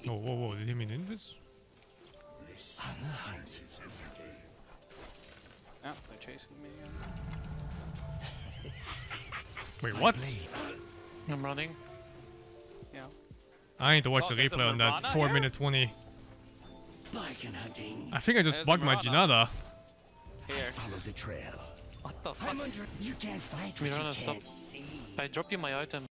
Oh, whoa, did he mean Invis? On the hunt. Yeah, they're chasing me again. Wait, what? I'm running. Yeah. I need to watch the there's a replay on that Mirana 4 here? minute 20. Bargain hunting. I think I just There's bugged a my Mirana. Jinada. Here. Follow the trail. What the fuck? I'm under. You can't fight what Mirana, you stop. can't see. I drop you my item.